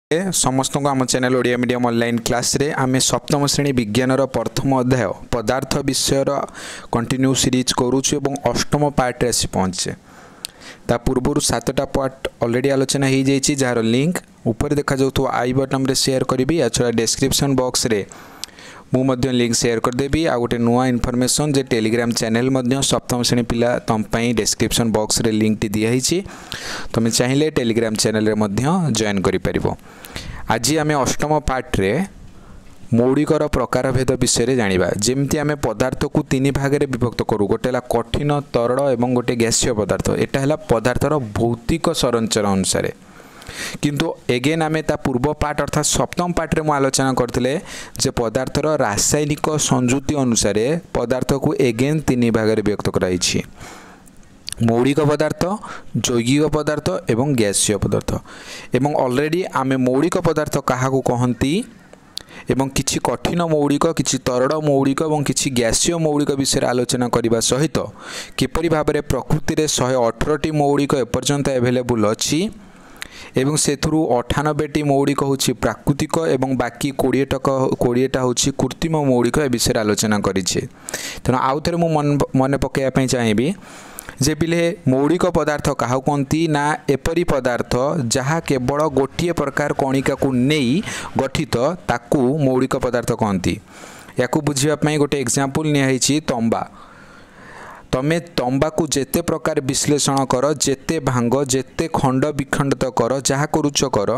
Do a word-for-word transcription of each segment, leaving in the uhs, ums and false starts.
समस्त को आम channel Odia medium online class रे आम सप्तम श्रेणी विज्ञान प्रथम अध्याय पदार्थ विषय कंटिन्यू सीरीज करुचु एवं अष्टम पार्ट आसी पहुँचे ता पूर्व सातटा पार्ट ऑलरेडी आलोचना हो जाइए जार लिंक ऊपर देखा जाऊ आई बटन रे शेयर करी छड़ा डिस्क्रिप्शन बॉक्स रे मु मध्य लिंक शेयर करदेवी आ गोटे नुआ इनफॉरमेशन जे टेलीग्राम चैनल मध्य सप्तम श्रेणी पिला तुम डिस्क्रिप्शन बॉक्स रे लिंक टी दिखाई तुम चाहिए टेलीग्राम चैनल रे मध्य जॉइन करि परिबो। आज आम अष्टम पार्ट रे मौलिकर प्रकार भेद विषय जानिबा जेमती आम पदार्थ को तीन भाग में विभक्त करूँ गोटे कठिन तरल और गोटे गैसीय पदार्थ एटा है पदार्थर भौतिक संरचना अनुसार किंतु एगेन आमे ता पूर्व पार्ट अर्थात सप्तम पार्ट रे मु आलोचना करथिले जे पदार्थर रासायनिक संजुति अनुसार पदार्थ को एगेन तीन भाग में व्यक्त कराई छी मौलिक पदार्थ जैविक पदार्थ एवं गैसीय पदार्थ एवं ऑलरेडी आमे मौलिक पदार्थ काहाकू कहंती एवं किछि कठिन मौलिक किछि तरल मौलिक और किछि गैसीय मौलिक विषय आलोचना करने सहित किपरि भाव में प्रकृति रे एक सौ अठारह टी मौलिक एपर्यंत अवेलेबल अछि एवं सेथुरु अठानबे टी मौलिक होछि प्राकृतिक एवं बाकी कोड़े टक कोड़ेटा होछि कृत्रिम मौलिक ए विषय आलोचना करिछे। तेणु आउ थे मुझे मन पकड़ा चाहिए जे पिले मौलिक पदार्थ क्या कहती ना एपरी पदार्थ जहाँ केवल गोटे प्रकार कणिका को नहीं गठित ताकू मौलिक पदार्थ कहती। या बुझापी गोटे एग्जांपल नियाई तंबा तमे तंबा को जेते प्रकार विश्लेषण कर जेते भांग जेते खंड विखंडित कर जहाँ करुच कर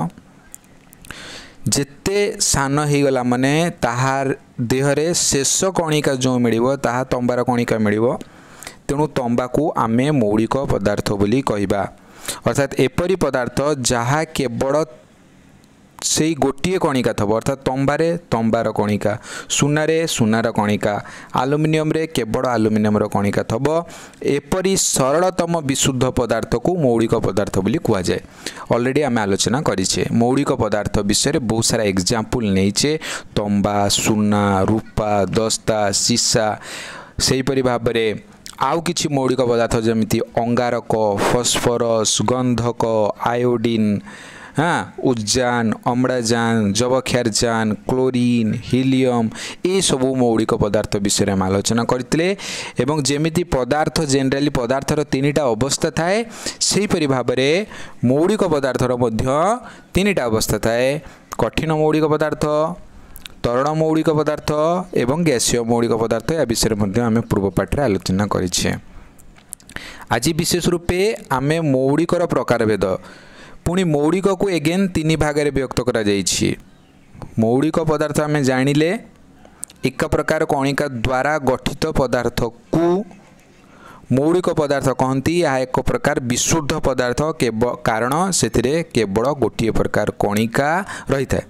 जेते सान हो गला माने ताहार देहरे शेष कणिका जो मिलिबो ताहा तंबार कणिका मिलिबो तेणु तंबा को आमे मौलिक पदार्थ बोली कहबा। अर्थात एपरी पदार्थ जहाँ केवल से गोटे कणिका थब अर्थात तंबारे तंबार कणिका सुनारे सुनार कणिका आलुमिनियम रे केवल आलुमिनियम कणिका थब एपरी सरलतम विशुद्ध पदार्थ को मौलिक पदार्थ बोली कह जाए। ऑलरेडी आम आलोचना करिछे मौलिक पदार्थ विषय बहुत सारा एग्जांपल नहींचे तंबा सुना रूपा दस्ता सीसा सेहीपरि भाव में आउ किछि मौलिक पदार्थ जमिति अंगारक फॉस्फोरस गंधक आयोडीन हाँ उज्जान अम्लजान जबक्षारजान क्लोरीन हिलियम ये सब मौलिक पदार्थ विषय में आलोचना करते एवं जेमिति पदार्थ जेनराली पदार्थर तीनटा अवस्था थाए सेहीपरि भाव में मौलिक पदार्थर मध्य तीनटा अवस्था थाए कठिन मौलिक पदार्थ तरल मौलिक पदार्थ एवं गैसीय मौलिक पदार्थ या विषय में आम पूर्व पाठ में आलोचना करिछे। आज विशेष रूपे आम मौलिकर प्रकार भेद पुणी मौलिक को एगेन तीन भाग में व्यक्त करा जाइछि। मौलिक पदार्थ आम जानिले एक प्रकार कणिका द्वारा गठित पदार्थ को मौलिक पदार्थ कहती या एक प्रकार विशुद्ध पदार्थ केवल कारण से केवल गोटे प्रकार कणिका रही है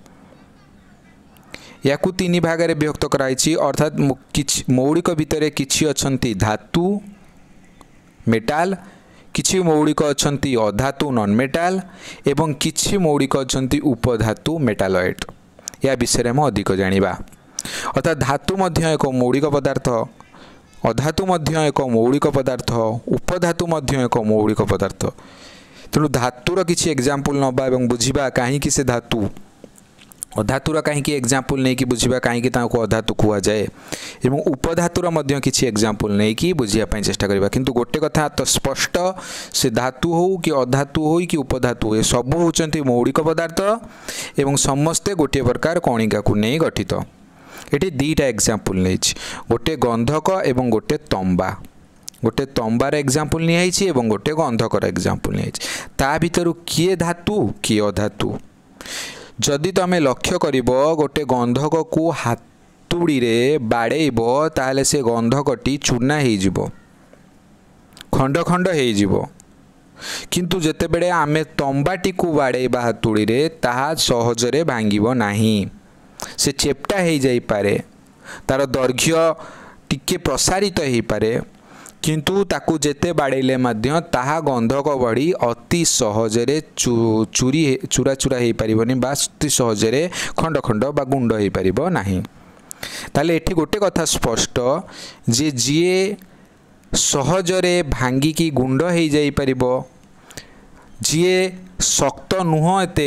या तीन भाग में व्यक्त कराई अर्थात किछ मौलिक भितर किछि अछंती धातु मेटाल किछि मौलिक अछंती अधातु नॉन मेटाल एवं किछि मौलिक अछंती उपधातु मेटालॉइड या विषय में अधिक जानिबा। अर्थात धातु मध्य एक मौलिक पदार्थ अधातु मध्य एक मौलिक पदार्थ उपधातु मध्य एक मौलिक पदार्थ। तेणु धातुर किछि एग्जांपल नबा एवं बुझिबा काहे से धातु अधातुर कहीं एग्जांपल नहीं कि बुझा कहीं अधातु कह जाए एवं उपधातुर मध्य किसी एग्जांपल नहीं कि बुझापी चेष्टा करबा। किंतु गोटे कथा तो स्पष्ट से धातु हो कि अधातु हो कि उपधातु हो सब होचंती मौलिक पदार्थ एवं समस्ते गोटे प्रकार कणिका को नहीं गठित। ये दीटा एग्जांपल नहीं गोटे गंधक एवं गोटे तंबा गोटे तंबार एग्जांपल नहीं एवं गोटे गंधकर एग्जांपल नहीं ता भितर किए धातु किए अधातु। जदि तुम लक्ष्य कर गोटे गंधक को हातुड़ी रे बाड़ेब ताले से गंधकटी चूना हो खंड खंड हो किंतु जेते बेले आमे तंबाटी को बाड़ेबा हातुड़ी रे ताहा सहजरे भांगिबो नाही से चेप्टा हो जाई पारे तार दैर्घ्य टिके प्रसारित हो पारे किंतु ताकू जेते बाड़ेले मध्य ताहा गंधक बढ़ी अति सहजरे चू चूरी चूरा चूरा हो पारिबनी बा अति सहजरे खंड खंड बा गुंड हो पारिबो नाही। ताले एठी गोटे कथा स्पष्ट जे जीए सहजरे भांगिकी गुंड हो जाई पारिबो जीए शक्त नुह एते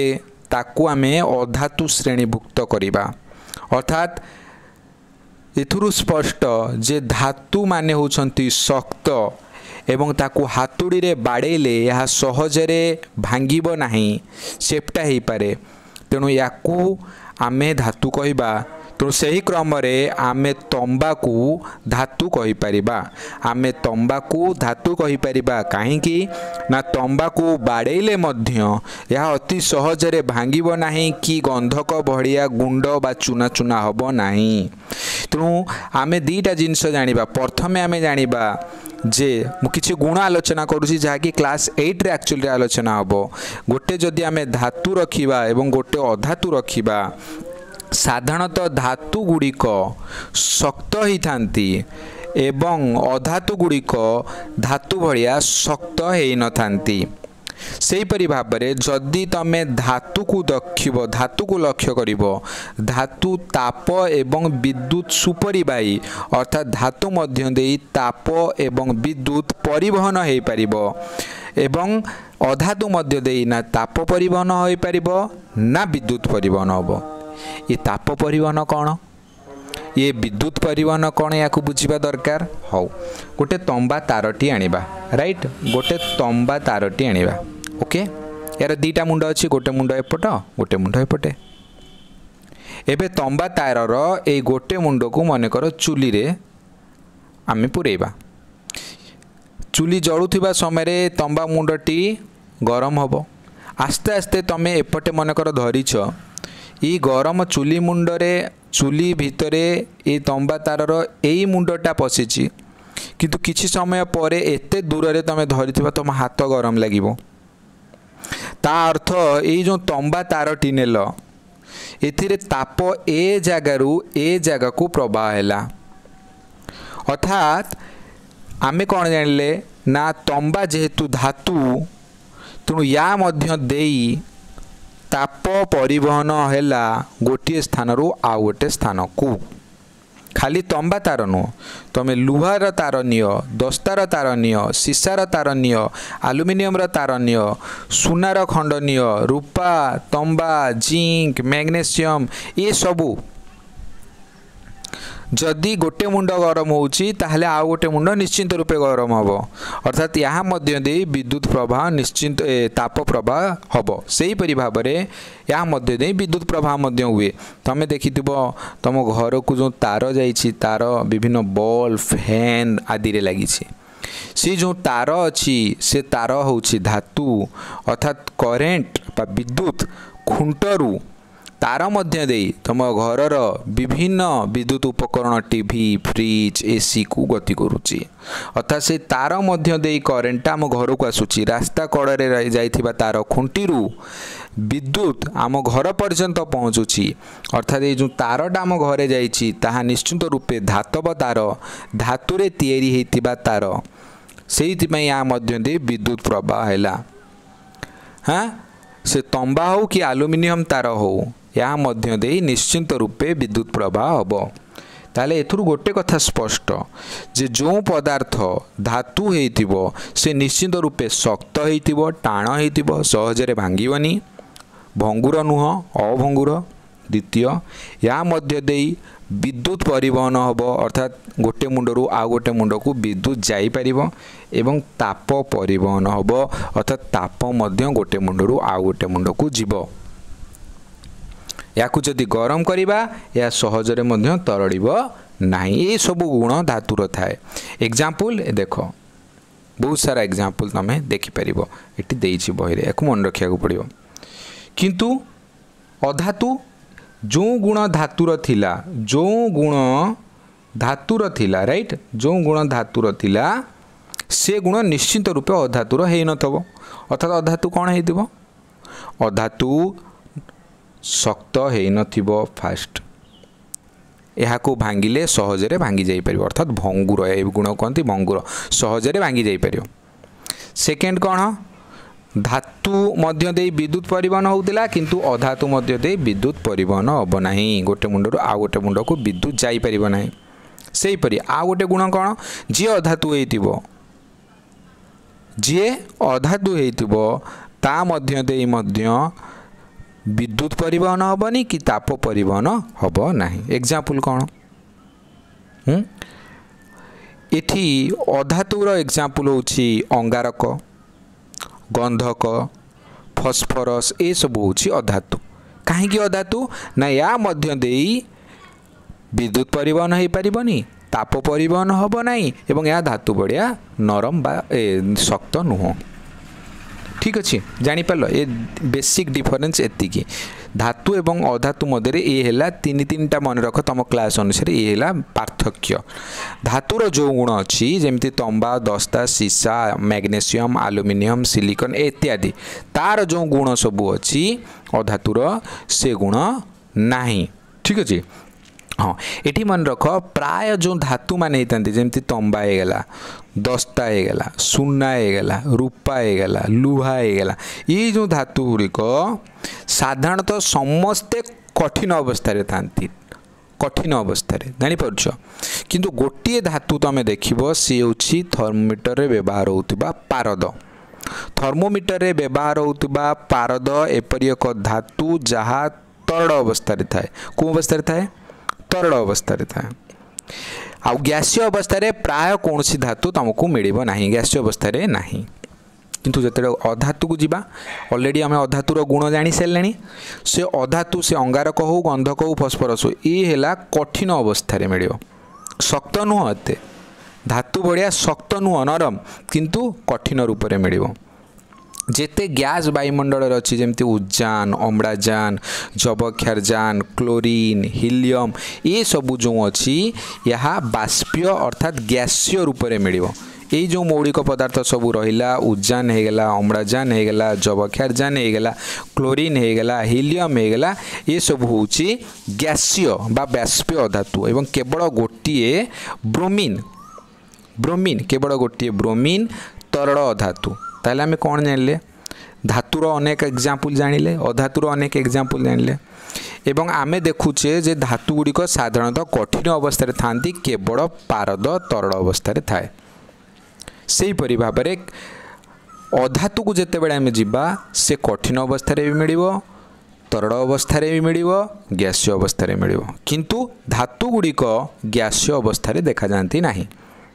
ताकू आमे अधातु श्रेणीभुक्त करिबा। अर्थात एथुरु स्पष्ट जे धातु माने होउछंती शक्त एवं ताकू हातुड़ी रे बाड़ेले यह सहजरे भांगिबो नाही, सेप्टा हेई पारे। तेणु याकू आमे धातु कहिबा। तेणु सही क्रम रे आमे तंबाकू धातु कहि परिबा। आमे तंबाकू धातु कहि परिबा काहेकि ना तंबाकू बाड़ेले मध्य यह अति सहजरे भांगिबो नाही कि गंधक भड़िया गुंड बा चुना चुना हबो नाही। तेणु आमे दीटा जिनस जानिबा। प्रथमे आमे जानिबा जे मु किछि गुण आलोचना करूछि जहाँकि क्लास एट रे एक्चुअली आलोचना हबो। गोटे जदि आमे धातु रखिबा एवं गोटे अधातु रखिबा, साधारणतः धातु गुड़िक शक्त ही थांती एवं अधातु गुड़िक धातु भलिया शक्त हेई न थांती। सेहीपरि भाव में जदि तमे धातु को दक्षिब धातु को लक्ष्य करिबो, धातु ताप एवं विद्युत सुपरिबाही अर्थात धातु मध्य देई ताप एवं विद्युत परिवहन हो पारिबो एवं अधातु मध्य देई ना ताप परिवहन हो पारिबो ना विद्युत परिवहन होबो। ये ताप परिवहन कौन, ये विद्युत परिवहन कौन, या बुझा दरकार। हौ गोटे तंबा तारटी आनिबा, राइट। गोटे तंबा तारटी आनिबा, ओके। यार दीटा मुंड अच्छी, गोटे मुंड एपट गोटे मुंड एपटे। एबे तंबा तारर ए गोटे मुंड को मनकर चुली रे आमे पुरेबा। चुली जलुथिबा समय तंबा मुंडटी गरम हबो। आस्ते आस्ते तमे एपटे मनकर धरिछ, ई गरम चुली मुंडरे चुली भितरे ए तंबा तारर एई मुंडटा पशिची, किंतु किछि समय परे एते दूर रे तमे धरिथिबा तम हाथ गरम लागिबो। ता अर्थ एई जो तंबा तारटी नेल एथिरे ताप ए जगारू ए जगह को प्रवाह हैला। अर्थात आमे कौन जानिले ना तंबा जेहेतु धातु तेणु या मध्य देई ताप परिवहन हैला गोटे स्थान रू आउ गोटे स्थान को। खाली तंबा तार नुह, तुम लुहार तार नियो, दस्तार तार नियो, सीसार तार नियो, आलुमिनियम तार नियो, सुनार खंड नियो, रूपा तंबा जिंक मैग्नेशियम ये सबू जदि गोटे मुंड गरम होउची ताहले आउ गोटे मुंड निश्चिंत रूपे गरम हबो। अर्थात यहाँ मध्य दे विद्युत प्रवाह निश्चिंत ताप प्रवाह हबो। सेही परि भाव में यहाँ मध्य दे विद्युत प्रवाह मध्य हुए। तमे देखिथिबो तम घर को जो तार जाइछि, तार विभिन्न बल्ब फैन आदि रे लागिछि, से जो तार अच्छी से तार होउछि धातु अर्थात करेंट बा विद्युत खुंटरू तार मध्य दे तुम घरर विभिन्न विद्युत उपकरण टीवी फ्रिज एसी को गति करुच्ची। अर्थात से तार मध्य दे करेंट आम घर को आसूची, रास्ता कड़े जाइथिबा तार खुंटीरू विद्युत आम घर पर्यंत पहुँचुची। अर्थात ये जो तारटा आम घरे जाइछि ताहा निश्चित रूपे धातव तार धातुरे तैयारी होइतिबा तार, सेइथिपई या मध्य दे विद्युत प्रवाह हैला। हाँ से तंबा हो कि आलुमिनियम तार हो या मध्य दे निश्चिंत रूपे विद्युत प्रवाह हबो। ताले एथुरु गोटे कथा स्पष्ट जे जो पदार्थ धातु हेइतिबो से निश्चिंत रूपे शक्त हेइतिबो, टाण हेइतिबो, सहजरे भांगिबनी, भंगुर नुह अभंगुर। द्वितीय या मध्य दे विद्युत परिवहन हबो, अर्थात गोटे मुंडरू आ गोटे मुंड को विद्युत जाई परिबो एवं ताप परिवहन हबो, अर्थात ताप मध्य गोटे मुंडरू आ गोटे मुंड को जीवो। याकू जदि गरम करिबा या सहजरे मध्य तरड़िबो नाही। ये सब गुण धातुर थाए। एग्जांपल देख, बहुत सारा एग्जांपल तमे देखि परिबो, एटी देइछि बहिरे, याकू मन रखिया को पड़िबो। किंतु अधातु जो गुण धातुर थिला, जो गुण धातुर थिला, राइट, जो गुण धातुर थिला से गुण निश्चित रूपे अधातुर हेइ नथबो। अर्थात अधातु कौन हेइतिबो, अधातु शक्त हेइ नथिबो फास्ट, एहाकू भांगिले सहजरे भांगी जाई परिबो, अर्थात भंगुर, ए गुण कहंती भंगुर, सहजरे भांगी जाई परिबो। सेकेंड कौन, धातु मध्य दे विद्युत परिवहन होउतिला किंतु अधातु मध्य दे विद्युत परिवहन हबो नाही, गोटे मुंडरू आ गोटे मुंड को विद्युत जाई परिबो नाही। सेही परि आ गोटे गुण कौन, जे अधातु हेइतिबो, जे अधातु हेइतिबो ता मध्य दे मध्य विद्युत परिवहन हेनी कि ताप परिवहन हम ना। एग्जाम्पल कौन हम्म एठी अधातुर एग्जाम्पल होची अंगारक गंधक फस्फरस ए सब होची अधातु। कहीं अधातु ना या मध्य देई विद्युत परिवहन हो पारिबनी ताप परिवहन हम ना एवं या धातु बढ़िया नरम बा ए शक्त नुह। ठीक अच्छे जापार ए बेसिक डिफरेन्स एतिकी धातु एवं अधातु मध्य ये है तीन तीन टा मन रख तुम क्लास अनुसार ये है पार्थक्य। धातुर जो गुण अच्छी जमी तंबा दस्ता सीसा मैग्नेशियम आलुमिनियम सिलिकन इत्यादि तार जो गुण सबू अच्छी अधातुर से गुण नहीं। ठीक अच्छे हाँ ये मन रख प्राय जो धातु मान होती जमी तंबा होगला दस्ता होगला सुना होगला रूपा होगला लुहा होगला ये जो धातु गुड़िक साधारणतः समस्ते कठिन अवस्था था कठिन अवस्था जापर किंतु गोटे धातु तुम देख सी हूँ थर्मोमीटर रे व्यवहार होता पारद थर्मोमीटर रे व्यवहार होता पारद एपरी एक धातु जहाँ तरल अवस्था थाए कौ अवस्था थाए तरल अवस्था थाए आउ गैसीय अवस्था रे प्राय कौन सी धातु तुमको मिल ना गैसीय अवस्था रे नहीं किंतु जो अधातु को जीवा ऑलरेडी आम अधातुर गुण जानी सारे से अधातु से अंगारक हो गंधक हो फस्फरस हो ये है कठिन अवस्था रे मिल शक्त नुह एते धातु बढ़िया शक्त नुह नरम किंतु कठिन रूप से मिल जेते गैस वायुमंडल अच्छी जमती उजान अम्लाजान जबक्षारजान क्लोरीन हिलियम ये सबू जो अच्छी यह बाष्पीय अर्थात गैसीय रूप से मिल यही जो मौलिक पदार्थ सबू रहा उजान होगला अम्लाजान होगला जबक्षारजान होगला क्लोरीन होगला हिलियम होगला ये सब हूँ गैसीय बा बाष्पीय धातु एवं केवल गोटे ब्रोमीन ब्रोमीन केवल गोटे ब्रोमीन तरल धातु। ताहले आमे कौन जानले धातुर अनेक एग्जाम्पल जानिले अधातुर अनेक एग्जाम्पल जानिले एवं आमे देखुचे जे धातु गुड़िक साधारणतः कठिन अवस्था थांती केवल पारद तरल अवस्था थाए से परि भाव में अधातु को जिते बड़े आमे जिबा से कठिन अवस्था भी मिल तरल अवस्था भी मिल गैसीय अवस्था मिल किंतु धातु गुड़िक गैसीय अवस्था देखा जाती नहीं।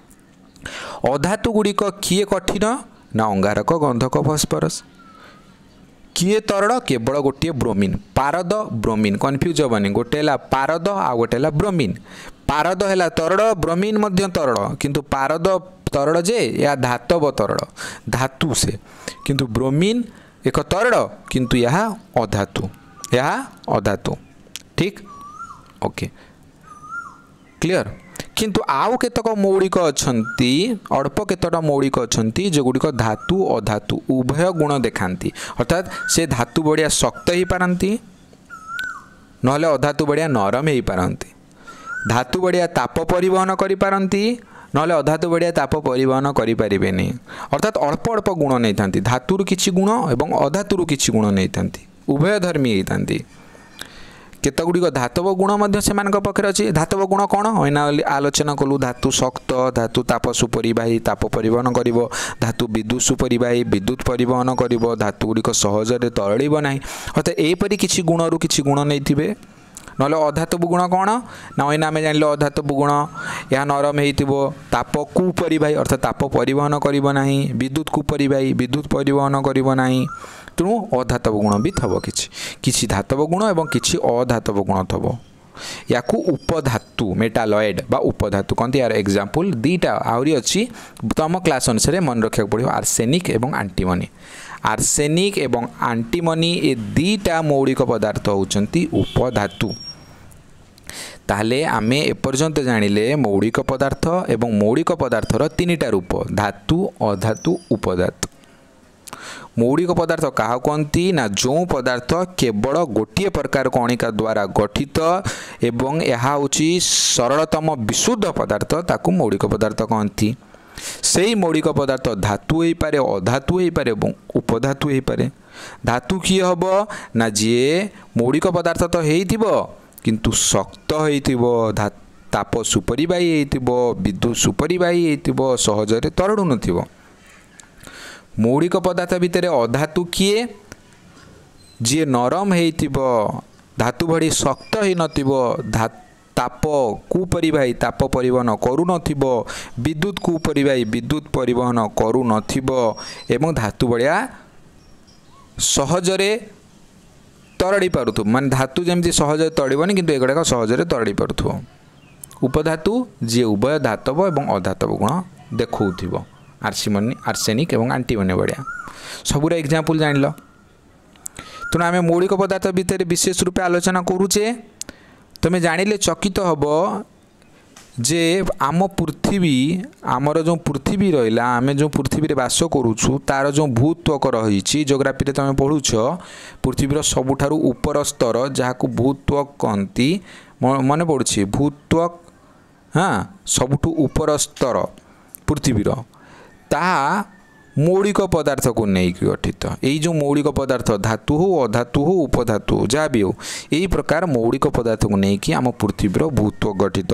अधातु गुड़िक किए कठिन ना अंगारक गंधक फस्फरस किए तरल केवल गोटे ब्रोमीन पारद ब्रोमीन कन्फ्यूज हेनी गोटे है पारद आ गोटे है ब्रोमीन पारद है तरल ब्रोमीन मध्य तरल किंतु पारद तरल जे या धातव तरल धातु से किंतु ब्रोमीन एक तरल किंतु यह अधातु यह अधातु। ठीक ओके क्लियर किंतु आउ केतक मौलिक अच्छी अल्प केतटा मौलिक अच्छी जो गुड़िक धातु अधातु उभय गुण देखाती अर्थात से धातु बढ़िया शक्त हो पारती नहले अधातु बढ़िया नरम हो पारती धातु बढ़िया ताप परिवहन करि पारती नहले अधातु बढ़िया ताप परिवहन करें अर्थात अल्प अल्प गुण नहीं था धातुर किछि गुण एवं अधातुर किछि गुण नहीं था उभय धर्मी होती केत गुड़िक धातव गुण से पाखे अच्छे धातव गुण कौन अना आलोचना कलु धातु शक्त धातु ताप सुपरिवाही ताप परिवहन कर धातु विद्युत सुपरिवाही विद्युत परिवहन कर धातु गुड़िक सहजरे तरल ना अर्थात यहपरी किसी गुण किसी गुण नहीं थे नहले अधातव गुण कौन ना अना आम जान अधातव गुण यह नरम हो ताप कुपरिवाही अर्थात ताप परिवहन करना विद्युत कुपरिवाही विद्युत परिवहन करना तेणु अधातव गुण भी थब किछि किछि धातव गुण एवं किछि अधातव गुण थब या उपधातु मेटालॉइड बा उपधातु कहते यार एग्जाम्पल दीटा आहरी अच्छी तुम क्लास अनुसार मन रखा पड़ो आर्सेनिक एवं आंटीमनी आर्सेनिक एवं आंटीमनी ए दीटा मौलिक पदार्थ होउचंती उपधातु। ताहले आमे एपर्यंत जानिले मौलिक पदार्थ एवं मौलिक पदार्थर तीनिटा रूप धातु अधातु उपधातु। मौलिक पदार्थ क्या कहती ना जो पदार्थ केवल गोटे प्रकार कणिका द्वारा गठित एवं यह हूँ सरलतम विशुद्ध पदार्थ ताकू मौलिक पदार्थ कहती से ही मौलिक पदार्थ धातु हो पारे अधातु हो पारे उपधातु हो पारे धातु किए हम ना जी मौलिक पदार्थ तो हो किंतु शक्त हो ताप सुपरिवाही हो विद्युत सुपरिवाही हो सहजरे तरड़ू न मौलिक पदार्थ भितर अधातु किए जी नरम हेइथिबो धातु भड़ी शक्त हेइ नथिबो ताप कु परिवाही ताप परिवहन करू नथिबो विद्युत कु परिवाही विद्युत परिवहन करू नथिबो एवं धातु भड़िया सहजरे तरड़ी पारुथु मान धातु जमती सहज तड़बनी किंतु एगुड़ाक सहजरे तरड़ी पारुथु उपधातु जी उभय धातव एवं अधातव गुण देखौथिबो आर्सिमनी आर्सेनिक एवं एंटीमनी बढ़िया सबुरा एग्जांपल जानिल तेणु आम मौलिक पदार्थ भितर विशेष रूपे आलोचना करूचे तुम जानिले चकित हब जे आम पृथ्वी आमर जो पृथ्वी रहा आम जो पृथ्वी बास करुचु तार जो भूत्वक रही जियोग्राफी तुम पढ़ुछ पृथ्वीर सबुठारु उपर स्तर जहाँ भूत्वक कहती मन पड़ुछि भूत्वक हाँ सबुठु उपर स्तर पृथ्वीर ताहा मौलिक पदार्थ को नहीं गठित यही जो मौलिक पदार्थ धातु हो अधातु हो उपधातु हो जहाँ भी हो यही प्रकार मौलिक पदार्थ को लेकिन आम पृथ्वीर भूत्वक गठित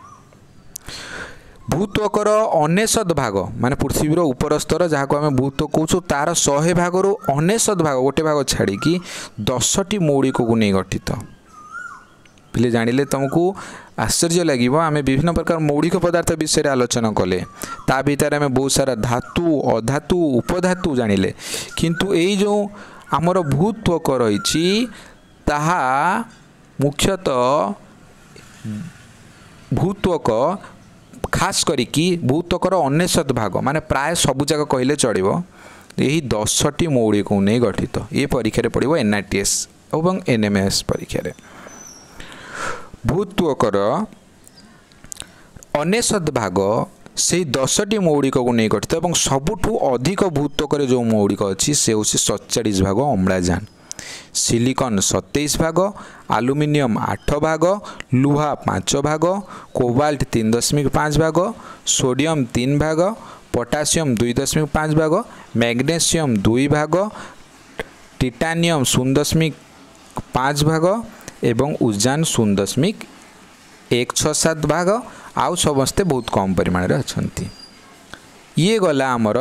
भूत्वकर अनेशत भाग माने पृथ्वीर उपर स्तर जहाँ को आम भूत्वक कहूँ तार शहे भाग अनेशत भाग गोटे भाग छाड़ी दसटी मौलिक को नहीं गठित पिले जानिले तुमको आश्चर्य लगे आम विभिन्न प्रकार मौलिक पदार्थ विषय आलोचना कले ता भीतर आम बहुत सारा धातु अधातु उपधातु जानिले किंतु यही जो आमर भूत्वक रही ताहा मुख्यतः भूत्वक खास करिकी भूत्वकर अनेशत भाग माने प्राय सबु जगह कहले चढ़ो यही दसटी मौलिक को नहीं गठित ये परीक्षा पड़ो एनआरटीएस और एनएमएस परीक्षा भूत्वकर अनेशत भाग से दसटी मौलिक को नहीं गठित और सबुठु अधिक भूत्वकर जो मौलिक अच्छी से हूँ सतचाश भाग अम्लजान सिलिकन सतैश भाग आलुमिनियम आठ भाग लुहा पांच भाग कोबाल्ट तीन दशमिक पाँच भाग सोडियम तीन भाग पोटासियम दुई दशमिक पाँच भाग मैग्नेशियम दुई भाग टाइटानियम शून्य दशमिक पाँच भाग एवं उजान शून्य दशमिक एक छः सात भाग आउ समस्ते बहुत कम परिमाण अच्छा ये गला आमर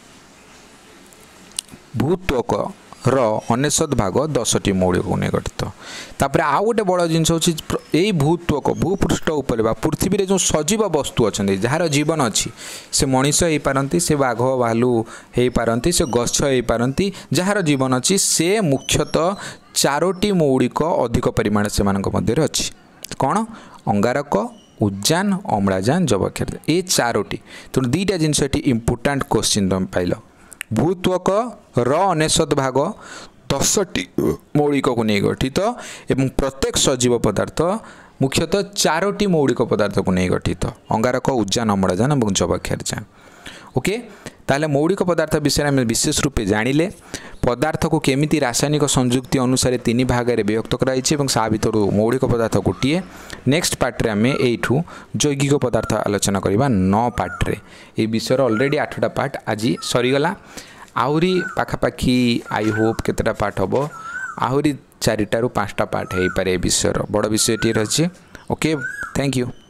भूत्वक रो अनेशत भाग दसटी मौलिक को नहीं गठित तापर आउ गोटे बड़ जिनस हूँ यही भूत्वक भूपृष्ठ उपर पृथ्वी जो सजीव वस्तु अच्छा जार जीवन अच्छी से मनीष हो पारती से बाघ भालू हो पारती से गछ हो पारती जार जीवन अच्छी से मुख्यतः चारोटी मौलिक अधिक परिमाण से मध्य अच्छी कौन अंगारक उजान अम्लजान जबक्षार ये चारोटी तेणु दुईटा जिनस इम्पोर्टाट क्वेश्चन तुम पाइल भूत्वक र अनेशत भाग दसटी मौलिक को नहीं गठित एवं प्रत्येक सजीव पदार्थ मुख्यतः चारोटी मौलिक पदार्थ को नहीं गठित अंगारक उजान अम्लजान और जबक्षारजान ओके ताले मौलिक पदार्थ विषय में विशेष रूपे जानिले पदार्थ को केमिति रासायनिक संयुक्ति अनुसार तीन भाग में विभक्त कराई सा भर मौलिक पदार्थ गोटे नेक्स्ट पार्ट्रे आम यू जैविक पदार्थ आलोचना करवा नौ पार्ट्रे ये विषय अलरेडी आठटा पार्ट आज सरीगला आहरी पाखापाखि आई होप केतटा पार्ट हम आहरी चारिटारू पाँचटा पार्ट हो पारे विषय बड़ विषयटी रही ओके थैंक यू।